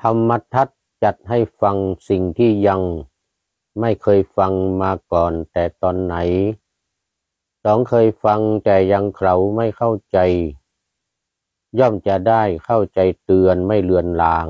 ธรรมทัศน์จัดให้ฟังสิ่งที่ยังไม่เคยฟังมาก่อนแต่ตอนไหนสองเคยฟังแต่ยังเขาไม่เข้าใจย่อมจะได้เข้าใจเตือนไม่เลือนลาง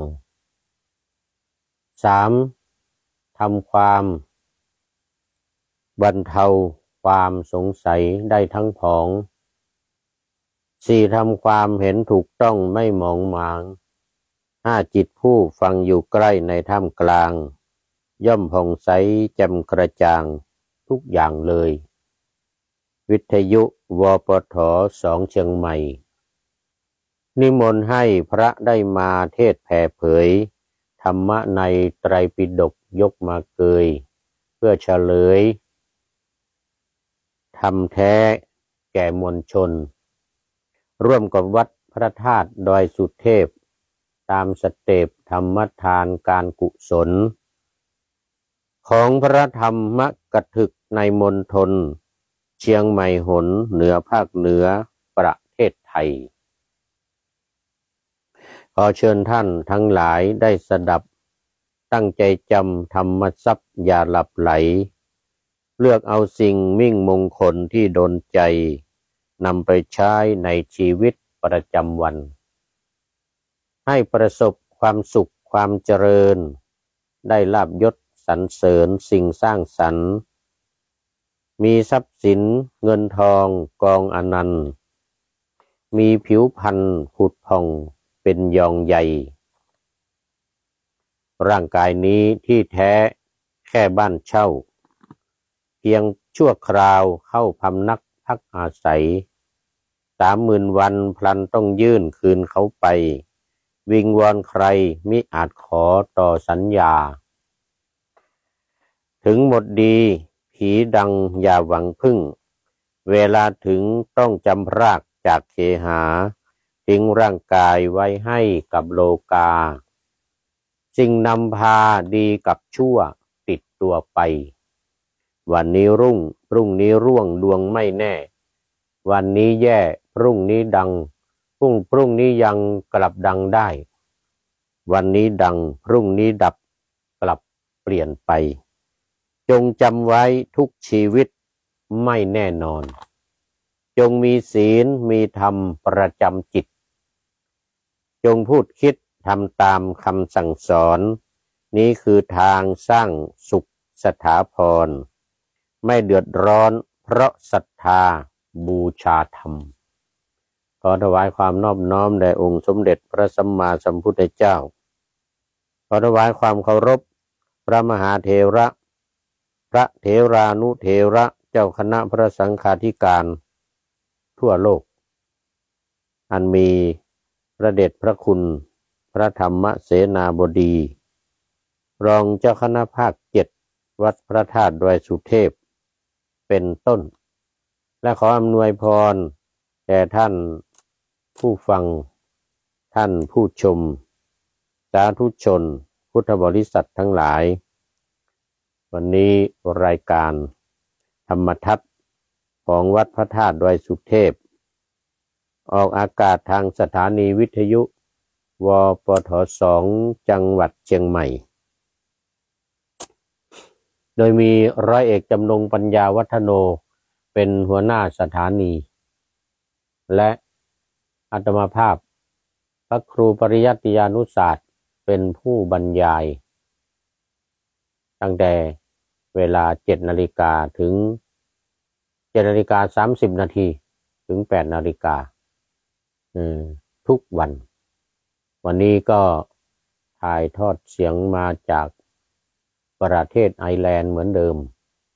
สามทำความบรรเทาความสงสัยได้ทั้งผองสี่ทำความเห็นถูกต้องไม่หมองหมางห้าจิตผู้ฟังอยู่ใกล้ในท่ามกลางย่อมผ่องใสแจ่มกระจ่างทุกอย่างเลยวิทยุวปท2เชียงใหม่นิมนต์ให้พระได้มาเทศแผ่เผยธรรมะในไตรปิฎกยกมาเกยเพื่อเฉลยธรรมแท้แก่มวลชนร่วมกับวัดพระธาตุดอยสุเทพตามสเต็ปธรรมทานการกุศลของพระธรรมกถึกในมณฑลเชียงใหม่หนเหนือภาคเหนือประเทศไทยขอเชิญท่านทั้งหลายได้สดับตั้งใจจำธรรมทรัพย์อย่าหลับไหลเลือกเอาสิ่งมิ่งมงคลที่ดลใจนำไปใช้ในชีวิตประจำวันให้ประสบความสุขความเจริญได้ลาภยศสรรเสริญสิ่งสร้างสรรค์มีทรัพย์สินเงินทองกองอนันต์มีผิวพรรณผุดผ่องเป็นยองใหญ่ร่างกายนี้ที่แท้แค่บ้านเช่าเพียงชั่วคราวเข้าพำนักพักอาศัย30,000 วันพลันต้องยื่นคืนเขาไปวิงวอนใครมิอาจขอต่อสัญญาถึงหมดดีผีดังอย่าหวังพึ่งเวลาถึงต้องจำพรากจากเคหาทิ้งร่างกายไว้ให้กับโลกาสิ่งนำพาดีกับชั่วติดตัวไปวันนี้รุ่งพรุ่งนี้ร่วงดวงไม่แน่วันนี้แย่พรุ่งนี้ดังพรุ่งนี้ยังกลับดังได้วันนี้ดังพรุ่งนี้ดับกลับเปลี่ยนไปจงจำไว้ทุกชีวิตไม่แน่นอนจงมีศีลมีธรรมประจำจิตจงพูดคิดทำตามคำสั่งสอนนี้คือทางสร้างสุขสถาพรไม่เดือดร้อนเพราะศรัทธาบูชาธรรมขอถวายความนอบน้อมแด่องค์สมเด็จพระสัมมาสัมพุทธเจ้าขอถวายความเคารพพระมหาเถระพระเถรานุเถระเจ้าคณะพระสังฆาธิการทั่วโลกอันมีพระเดชพระคุณพระธรรมเสนาบดีรองเจ้าคณะภาค7วัดพระธาตุดอยสุเทพเป็นต้นและขออำนวยพรแด่ท่านผู้ฟังท่านผู้ชมสาธุชนพุทธบริษัททั้งหลายวันนี้รายการธรรมทัศน์ของวัดพระธาตุดอยสุเทพออกอากาศทางสถานีวิทยุวปท2จังหวัดเชียงใหม่โดยมีร้อยเอกจำนงปัญญาวัฒโนเป็นหัวหน้าสถานีและอาตมาภาพพระครูปริยัติยานุศาสตร์เป็นผู้บรรยายตั้งแต่เวลา7 นาฬิกาถึง7 นาฬิกา 30 นาทีถึง8 นาฬิกาทุกวันนี้ก็ถ่ายทอดเสียงมาจากประเทศไอร์แลนด์เหมือนเดิม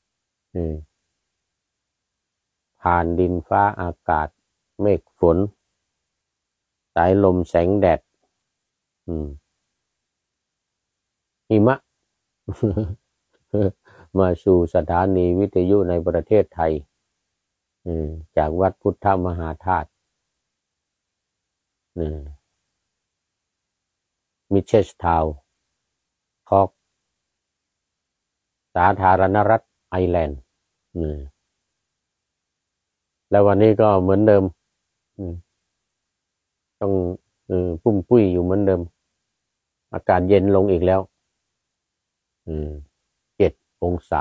ผ่านดินฟ้าอากาศเมฆฝนสายลมแสงแดดหิมะ มาสู่สถานีวิทยุในประเทศไทยจากวัดพุทธมหาธาตุมิเชสทาวน์คอกสาธารณรัฐไอร์แลนด์แล้ววันนี้ก็เหมือนเดิมต้องปุ้มปุ้ยอยู่เหมือนเดิมอากาศเย็นลงอีกแล้ว7 องศา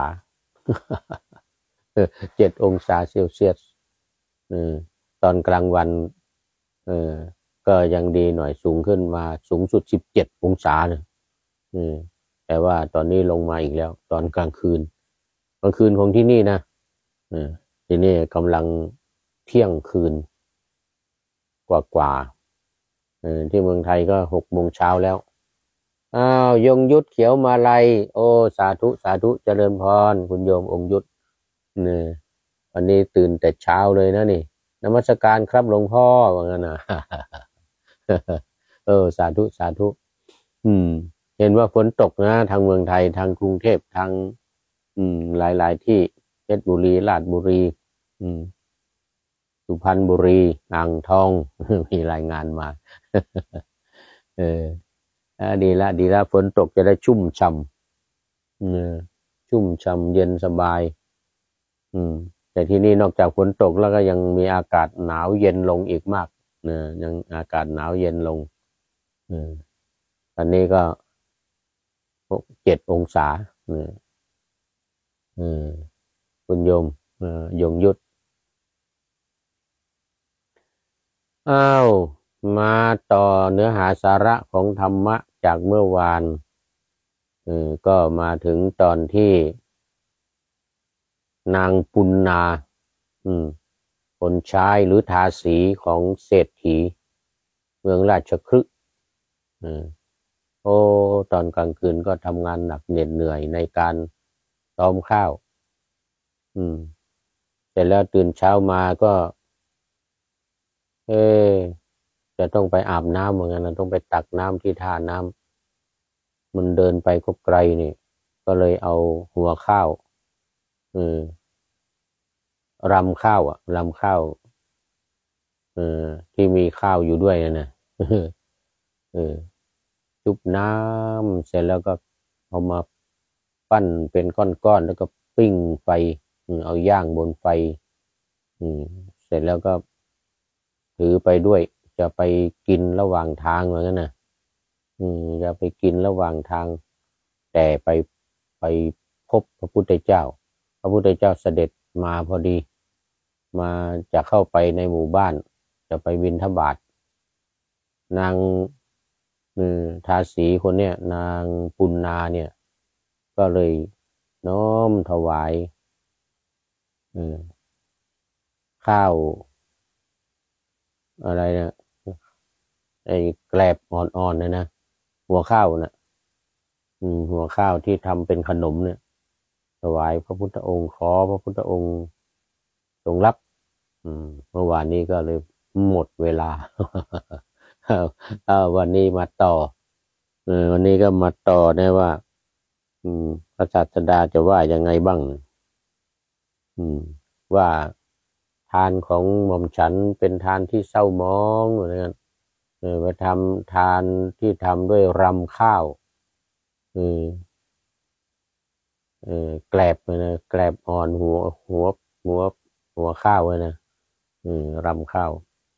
7 องศาเซลเซียสตอนกลางวันเออก็ยังดีหน่อยสูงขึ้นมาสูงสุด17 องศาเนี่ยแต่ว่าตอนนี้ลงมาอีกแล้วตอนกลางคืนของที่นี่นะที่นี่กำลังเที่ยงคืนกว่าที่เมืองไทยก็6 โมงเช้าแล้วอ้าวยงยุทธเขียวมาลัยโอ้สาธุสาธุเจริญพรคุณโยมองค์ยุทธเนี่ยวันนี้ตื่นแต่เช้าเลยนะนี่นมัสการครับหลวงพ่อว่างั้นนะสาธุสาธุเห็นว่าฝนตกนะทางเมืองไทยทางกรุงเทพทางหลายที่เพชรบุรีราชบุรีสุพรรณบุรีอ่างทองมีรายงานมาดีละฝนตกจะได้ชุ่มฉ่ำชุ่มฉ่ำเย็นสบายแต่ที่นี่นอกจากฝนตกแล้วก็ยังมีอากาศหนาวเย็นลงอีกมากยังอากาศหนาวเย็นลงตอนนี้ก็7 องศาคุณโยมยงยุทธอ้าวมาต่อเนื้อหาสาระของธรรมะจากเมื่อวานก็มาถึงตอนที่นางปุณณาคนใช้หรือทาสีของเศรษฐีเมืองราชคฤห์ตอนกลางคืนก็ทำงานหนักเหนื่อยในการซ้อมข้าวเสร็จแล้วตื่นเช้ามาก็จะต้องไปอาบน้ำเหมือนกันนะต้องไปตักน้ำที่ท่าน้ำมันเดินไปก็ไกลนี่ก็เลยเอาหัวข้าวรำข้าวที่มีข้าวอยู่ด้วยนะจุบน้ำเสร็จแล้วก็เอามาปั้นเป็นก้อนๆแล้วก็ปิ้งไฟเอาย่างบนไฟเสร็จแล้วก็ถือไปด้วยจะไปกินระหว่างทางเหมือนกันนะจะไปกินระหว่างทางแต่ไปพบพระพุทธเจ้าเสด็จมาพอดีมาจะเข้าไปในหมู่บ้านจะไปบิณฑบาตนางทาสีคนเนี้ยนางปุณณาเนี่ยก็เลยน้อมถวายข้าวอะไรนะไอ้แกลบอ่อนๆนะหัวข้าวนะหัวข้าวที่ทำเป็นขนมเนี่ยถวายพระพุทธองค์ขอพระพุทธองค์ทรงรับเมื่อวานนี้ก็เลยหมดเวลาวันนี้มาต่อวันนี้ก็มาต่อนะว่าพระศาสดาจะว่ายังไงบ้างว่าทานของหม่อมฉันเป็นทานที่เศร้าหมองเหมือนกันไปทำทานที่ทำด้วยรำข้าวแกลบเลยนะแกลบอ่อนหัวข้าวเลยนะรำข้าว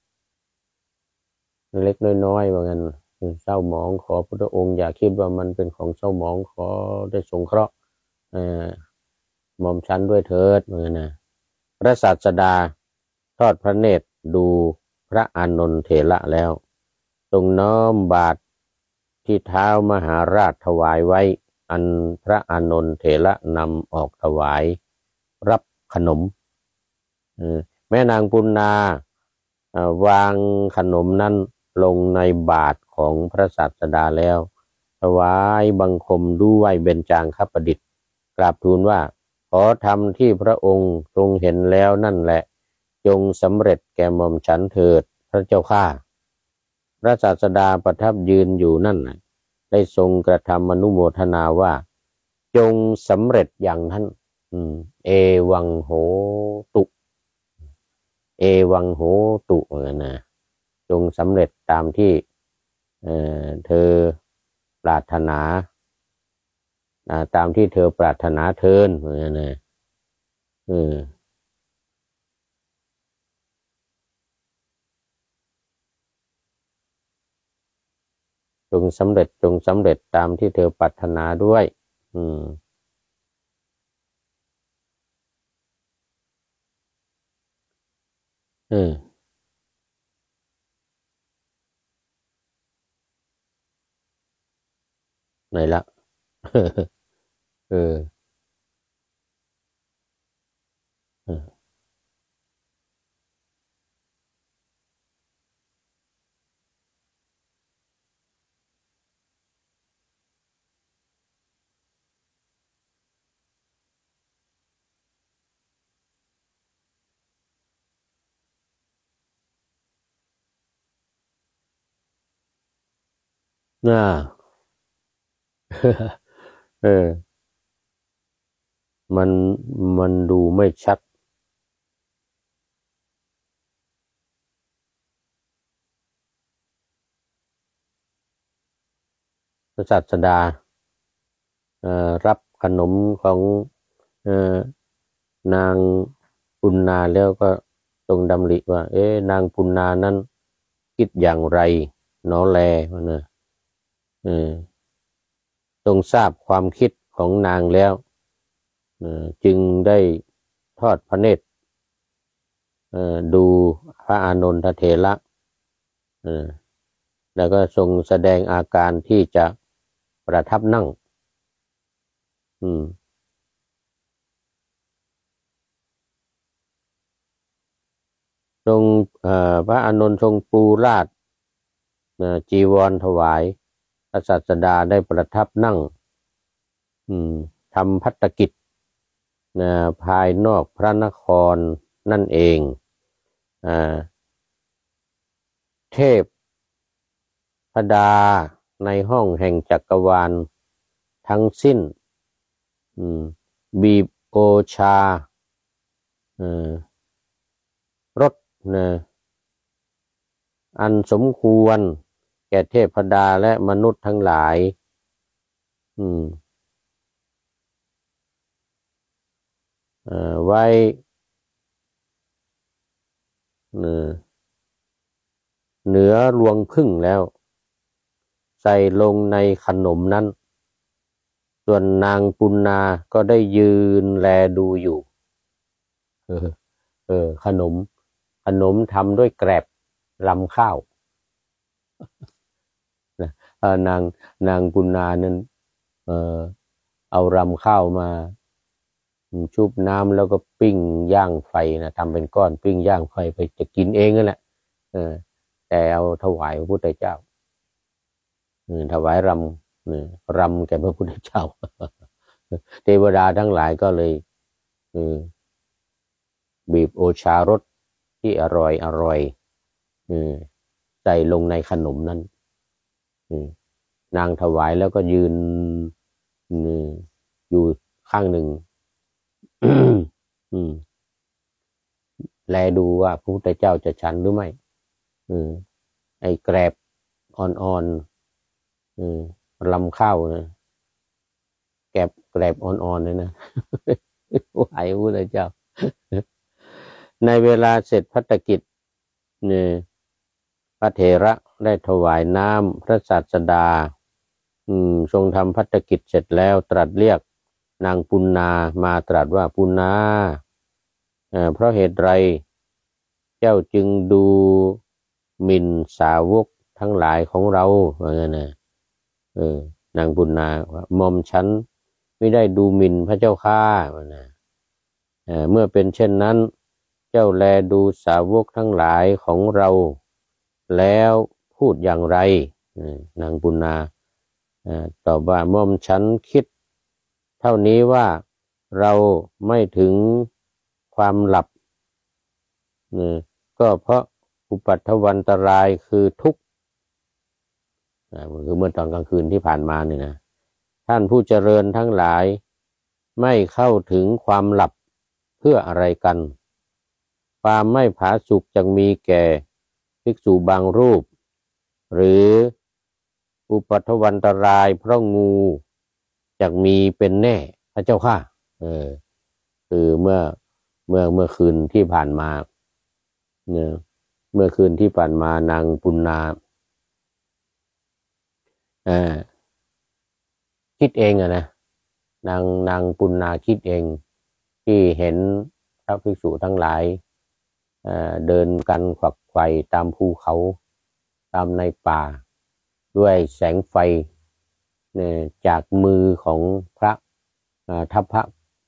เล็กน้อยๆว่างั้นเศร้าหมองขอพระองค์อย่าคิดว่ามันเป็นของเศร้าหมองขอได้สงเคราะห์หม่อมฉันด้วยเถิดเหมือนนะพระศาสดาทอดพระเนตรดูพระอานนท์เถระแล้วทรงน้อมบาตรที่เท้ามหาราชถวายไว้อันพระอานนท์เถระนำออกถวายรับขนมแม่นางปุณณาวางขนมนั้นลงในบาตรของพระศาสดาแล้วถวายบังคมด้วยเบญจางคประดิษฐ์กราบทูลว่าขอทำที่พระองค์ทรงเห็นแล้วนั่นแหละจงสำเร็จแก่หม่อมฉันเถิดพระเจ้าข้าพระศาสดาประทับยืนอยู่นั่นได้ทรงกระทำอนุโมทนาว่าจงสำเร็จอย่างนั้นเอวังโหตุเอวังโหตุนะจงสำเร็จตามที่เธอปรารถนาตามที่เธอปรารถนาเทินนะจงสำเร็จจงสำเร็จตามที่เธอปรารถนาด้วยเออไหนละเออเออน่าเออมันมันดูไม่ชัดพระศาสดารับขนมของเอ่อนางปุณณาแล้วก็ทรงดำริว่า นางปุณณานั้นคิดอย่างไรหนอแลวะนะเออทรงทราบความคิดของนางแล้วจึงได้ทอดพระเนตรดูพระอานนทเถระแล้วก็ทรงแสดงอาการที่จะประทับนั่งทรงพระอานนท์ทรงปูราชจีวรถวายพระศาสดาได้ประทับนั่งทำภัตตกิจภายนอกพระนครนั่นเองเทพพดาในห้องแห่งจักรวาลทั้งสิ้นบีบโอชารสอันสมควรแก่เทพดาและมนุษย์ทั้งหลายไว้เหนือรวงผึ้งแล้วใส่ลงในขนมนั้นส่วนนางปุณณาก็ได้ยืนแลดูอยู่ขนมทำด้วยแกลบรำข้าวนะนางปุณณานั้นเอารำข้าวมาชุบน้ำแล้วก็ปิ้งย่างไฟนะทำเป็นก้อนปิ้งย่างไฟไปจะกินเองนั่นแหละแต่เอาถวายพระพุทธเจ้าถวายรำแก่พระพุทธเจ้าเทวดาทั้งหลายก็เลยบีบโอชารสที่อร่อยใส่ลงในขนมนั้นนางถวายแล้วก็ยืนอยู่ข้างหนึ่งแลดูว่าพระพุทธเจ้าจะฉันหรือไม่ไอ้แกรบอ่อนๆลำข้าวนะแกรบอ่อนๆเลยนะไหวพระพุทธเจ้าในเวลาเสร็จภัตตกิจพระเถระได้ถวายน้ำพระศาสดาทรงทำภัตตกิจเสร็จแล้วตรัสเรียกนางปุณณามาตรัสว่าปุณณาเพราะเหตุไรเจ้าจึงดูหมิ่นสาวกทั้งหลายของเราว่างั้นนะนางปุณณาว่าหม่อมฉันไม่ได้ดูหมิ่นพระเจ้าข้าว่านะเมื่อเป็นเช่นนั้นเจ้าแลดูสาวกทั้งหลายของเราแล้วพูดอย่างไรนางปุณณาตอบว่าหม่อมฉันคิดเท่านี้ว่าเราไม่ถึงความหลับก็เพราะอุปัฏฐวันตรายคือทุกข์คือเมื่อตอนกลางคืนที่ผ่านมาเนี่ยนะท่านผู้เจริญทั้งหลายไม่เข้าถึงความหลับเพื่ออะไรกันความไม่ผาสุกจะมีแก่ภิกษุบางรูปหรืออุปัฏฐวันตรายเพราะงูจะมีเป็นแน่พระเจ้าข้าคือเมื่อคืนที่ผ่านมาเมื่อคืนที่ผ่านมานางปุณณาอ่าคิดเองอะนะนางปุณณาคิดเองที่เห็นพระภิกษุทั้งหลายเดินกันขวักไขว่ตามภูเขาตามในป่าด้วยแสงไฟเนี่ยจากมือของพระทัพพระ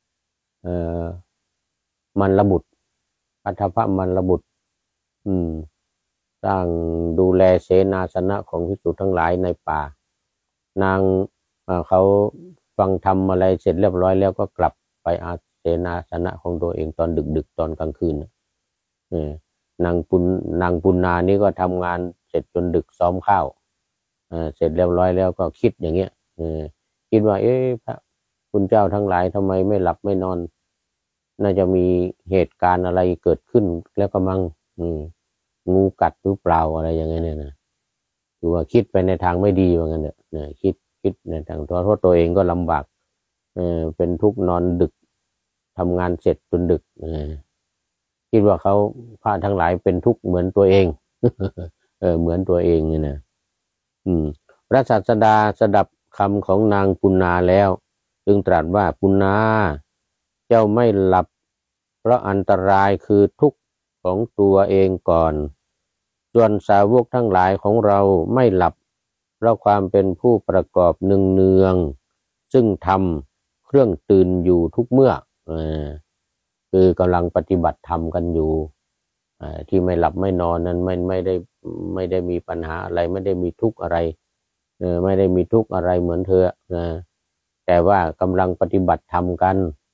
มันระบุตรพระทัพพระมันระบุตรสร้างดูแลเสนาสนะของภิกษุทั้งหลายในป่านางเขาฟังธรรมอะไรเสร็จเรียบร้อยแล้วก็กลับไปอาเสนาสนะของตัวเองตอนดึกตอนกลางคืนนางปุณณานี่ก็ทำงานเสร็จจนดึกซ้อมข้าวเสร็จเรียบร้อยแล้วก็คิดอย่างเงี้ยคิดว่าพระคุณเจ้าทั้งหลายทำไมไม่หลับไม่นอนน่าจะมีเหตุการณ์อะไรเกิดขึ้นแล้วก็มั่งงูกัดหรือเปล่าอะไรอย่างเงี้ยนะคือว่าคิดไปในทางไม่ดีว่างั้นเนี่ยคิดในทางเพราะตัวเองก็ลำบากเป็นทุกข์นอนดึกทำงานเสร็จจนดึกคิดว่าเขาพระทั้งหลายเป็นทุกข์เหมือนตัวเอง เหมือนตัวเองเนี่ยนะพระศาสดาสดับคำของนางปุณณาแล้วจึงตรัสว่าปุณณาเจ้าไม่หลับเพราะอันตรายคือทุกข์ของตัวเองก่อนส่วนสาวกทั้งหลายของเราไม่หลับเพราะความเป็นผู้ประกอบเนืองซึ่งทำเครื่องตื่นอยู่ทุกเมื่อคือกำลังปฏิบัติธรรมกันอยู่ที่ไม่หลับไม่นอนนั้นไม่ได้มีปัญหาอะไรไม่ได้มีทุกข์อะไรไม่ได้มีทุกข์อะไรเหมือนเธอแต่ว่ากำลังปฏิบัติธรรมกัน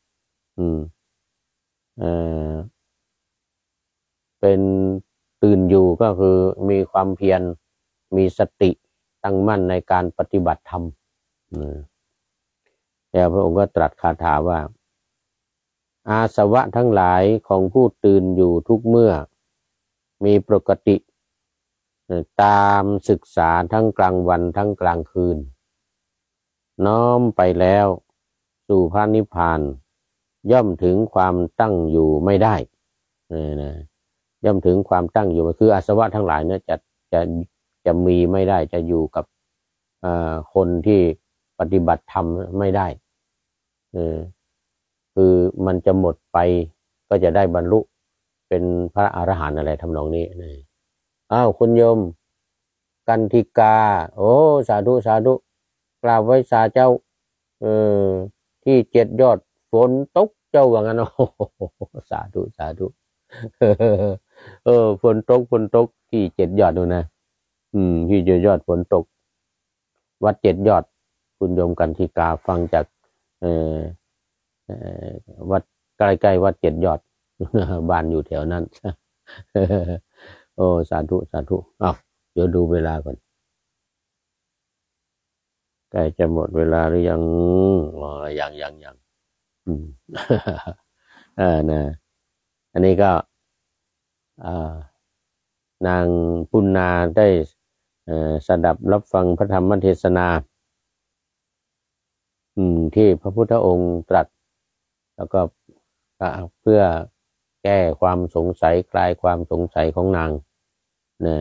เป็นตื่นอยู่ก็คือมีความเพียรมีสติตั้งมั่นในการปฏิบัติธรรมแล้วพระองค์ก็ตรัสคาถาว่าอาสวะทั้งหลายของผู้ตื่นอยู่ทุกเมื่อมีปกติตามศึกษาทั้งกลางวันทั้งกลางคืนน้อมไปแล้วสู่พระนิพพานย่อมถึงความตั้งอยู่ไม่ได้ย่อมถึงความตั้งอยู่คืออาสวะทั้งหลายเนี่ยจะมีไม่ได้จะอยู่กับคนที่ปฏิบัติธรรมไม่ได้คือมันจะหมดไปก็จะได้บรรลุเป็นพระอรหันต์อะไรทำนองนี้อ้าวคุณโยมกันธิกาโอ้สาธุกราบไว้สาเจ้าที่7 ยอดฝนตกเจ้าว่างั้นโอ้สาธุฝนตกที่7 ยอดดูนะที่7 ยอดฝนตกวัด7 ยอดคุณโยมกันธิกาฟังจากวัดใกล้ๆวัด7 ยอดบ้านอยู่แถวนั้นโอ้สาธุอ้าวเดี๋ยวดูเวลาก่อนใกล้จะหมดเวลาหรือยังยังนะอันนี้ก็นางปุณณาได้สดับรับฟังพระธรรมเทศนาที่พระพุทธองค์ตรัสแล้วก็เพื่อแก้ความสงสัยคลายความสงสัยของนางนะ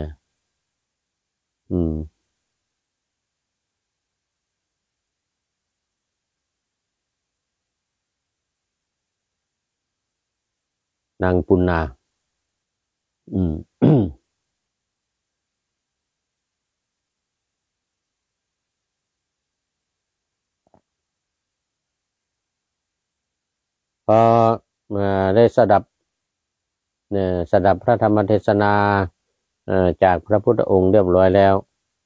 นางปุณณาพอได้สดับพระธรรมเทศนาจากพระพุทธองค์เรียบร้อยแล้ว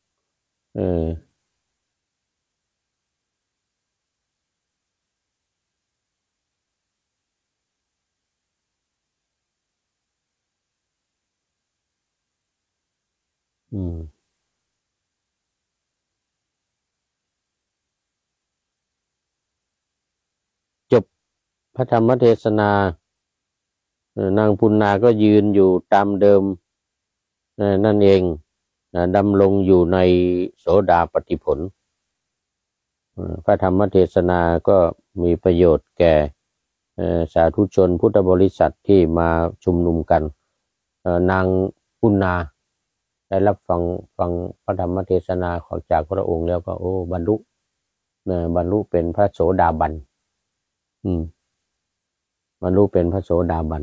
จบพระธรรมเทศนานางปุณณาก็ยืนอยู่ตามเดิมนั่นเองดำรงอยู่ในโสดาปัตติผลพระธรรมเทศนาก็มีประโยชน์แก่สาธุชนพุทธบริษัทที่มาชุมนุมกันนางปุณณาได้รับฟังพระธรรมเทศนาของจากพระองค์แล้วก็โอ้บรรลุบรรลุเป็นพระโสดาบันบรรลุเป็นพระโสดาบัน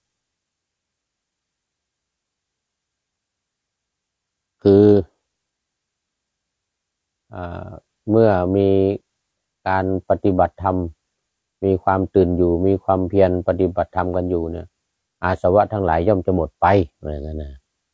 คือเมื่อมีการปฏิบัติธรรมมีความตื่นอยู่มีความเพียรปฏิบัติธรรมกันอยู่เนี่ยอาสวะทั้งหลายย่อมจะหมดไปอะไรเงี้ยนะ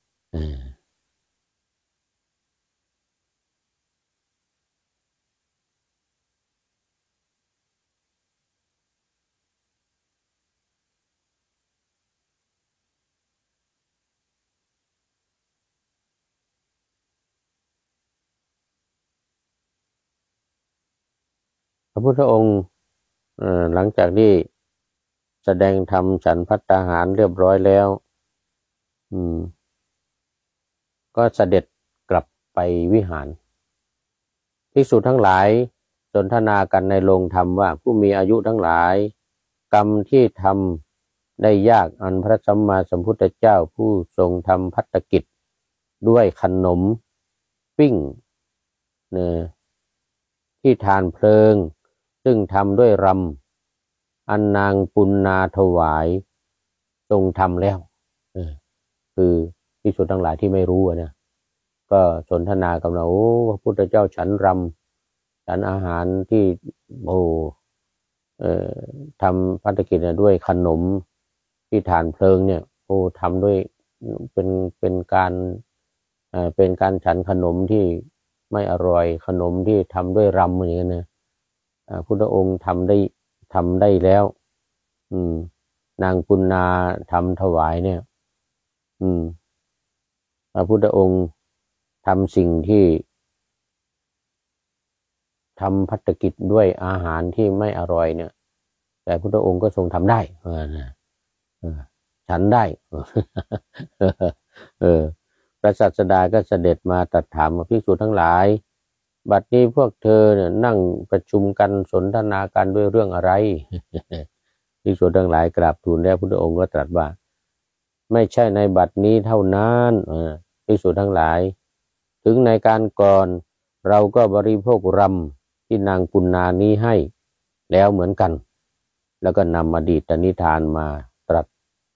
พระพุทธองค์หลังจากที่แสดงธรรมฉันภัตตาหารเรียบร้อยแล้วก็เสด็จกลับไปวิหารภิกษุทั้งหลายสนทนากันในโรงธรรมว่าผู้มีอายุทั้งหลายกรรมที่ทำได้ยากอันพระสัมมาสัมพุทธเจ้าผู้ทรงทำภัตตกิจด้วยขนมปิ้งที่ทานเพลิงซึ่งทำด้วยรำอันนางปุณณาถวายทรงทำแล้วคือภิกษุทั้งหลายที่ไม่รู้นะก็สนทนากันว่าโอ้พระพุทธเจ้าฉันรำฉันอาหารที่ทำภัตตกิจด้วยขนมที่ฐานเพลิงเนี่ยโอ้ทำด้วยเป็นการฉันขนมที่ไม่อร่อยขนมที่ทำด้วยรำอย่างนี้นะพุทธองค์ทำได้แล้วนางปุณณาทำถวายเนี่ยพระพุทธองค์ทำสิ่งที่ทำภัตตกิจด้วยอาหารที่ไม่อร่อยเนี่ยแต่พุทธองค์ก็ทรงทำได้ฉันได้พระศาสดาก็เสด็จมาตรัสถามภิกษุทั้งหลายบัดนี้พวกเธอเนี่ยนั่งประชุมกันสนทนากันด้วยเรื่องอะไรภิกษุทั้งหลายกราบทูลแล้วพุทธองค์ก็ตรัสว่าไม่ใช่ในบัดนี้เท่านั้นภิกษุทั้งหลายถึงในการก่อนเราก็บริโภครำที่นางปุณณานี้ให้แล้วเหมือนกันแล้วก็นำอดีตนิทานมาตรัส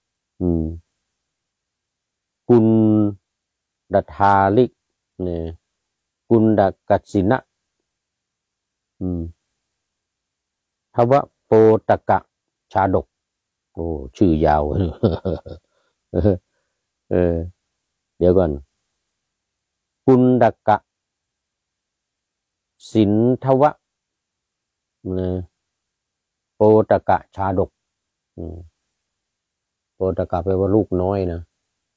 กุณดทาลิกเนี่ยกุณดกัสสินะทวะโปตกะชาดกโอ้ชื่อยาวเดี๋ยวก่อนกุณดกะสินทวะโปตกะชาดกโปตกะแปลว่าลูกน้อยนะ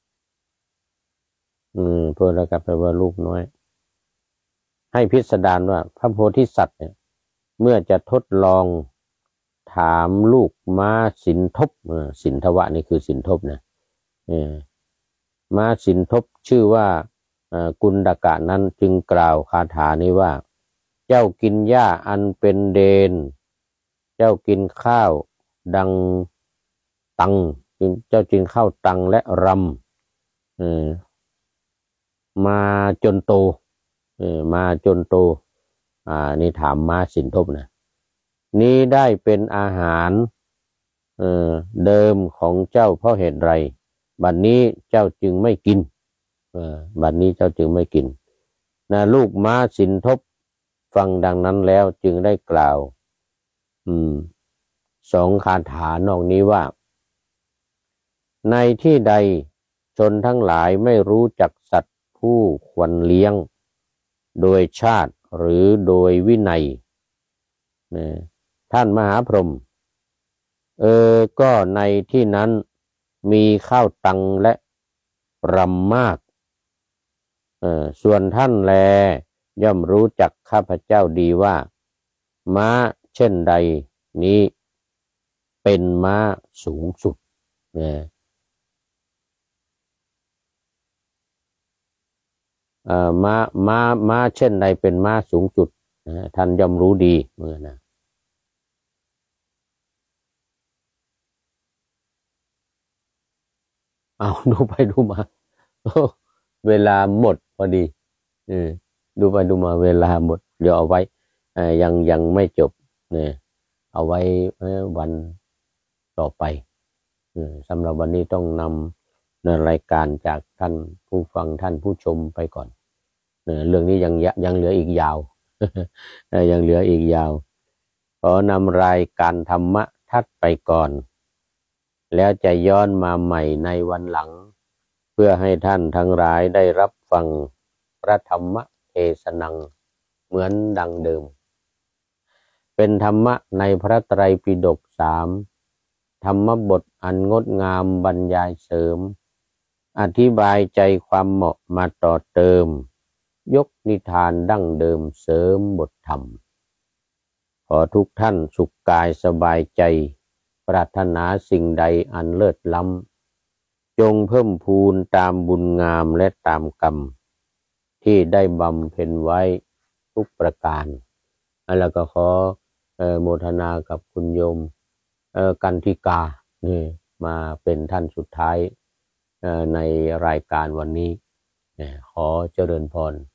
โปตกะแปลว่าลูกน้อยให้พิสดารว่าพระโพธิสัตว์เนี่ยเมื่อจะทดลองถามลูกม้าสินทบสินทวะนี่คือสินทบนะม้าสินทบชื่อว่ากุณดกะนั้นจึงกล่าวคาถานี้ว่าเจ้ากินหญ้าอันเป็นเดนเจ้ากินข้าวดังตังเจ้ากินข้าวตังและรำมาจนโตมาจนโตนี่ถามม้าสินทบนะนี้ได้เป็นอาหารเดิมของเจ้าเพราะเหตุไรบัดนี้เจ้าจึงไม่กินบัดนี้เจ้าจึงไม่กินนะลูกม้าสินทบฟังดังนั้นแล้วจึงได้กล่าวสองคาถานอกนี้ว่าในที่ใดชนทั้งหลายไม่รู้จักสัตว์ผู้ควรเลี้ยงโดยชาติหรือโดยวินัยท่านมหาพรหมก็ในที่นั้นมีข้าวตังและรำมากส่วนท่านแลย่อมรู้จักข้าพเจ้าดีว่าม้าเช่นใดนี้เป็นม้าสูงสุดม้าเช่นใดเป็นม้าสูงสุดท่านย่อมรู้ดีนะเอาดูไปดูมาเวลาหมดพอดีดูไปดูมาเวลาหมดเดี๋ยวเอาไว้ยังไม่จบเนี่ยเอาไว้วันต่อไปสำหรับวันนี้ต้องนำรายการจากท่านผู้ฟังท่านผู้ชมไปก่อนเรื่องนี้ยังเหลืออีกยาว ยังเหลืออีกยาวขอนำรายการธรรมะทัดไปก่อนแล้วจะย้อนมาใหม่ในวันหลังเพื่อให้ท่านทั้งหลายได้รับฟังพระธรรมเทศนังเหมือนดังเดิมเป็นธรรมะในพระไตรปิฎก3ธรรมบทอันงดงามบรรยายเสริมอธิบายใจความเหมาะมาต่อเติมยกนิทานดั้งเดิมเสริมบทธรรมขอทุกท่านสุขกายสบายใจปรารถนาสิ่งใดอันเลิศล้ำจงเพิ่มพูนตามบุญงามและตามกรรมที่ได้บำเพ็ญไว้ทุกประการแล้วก็ขอโมทนากับคุณโยมกันธิกานี่มาเป็นท่านสุดท้ายในรายการวันนี้ขอเจริญพร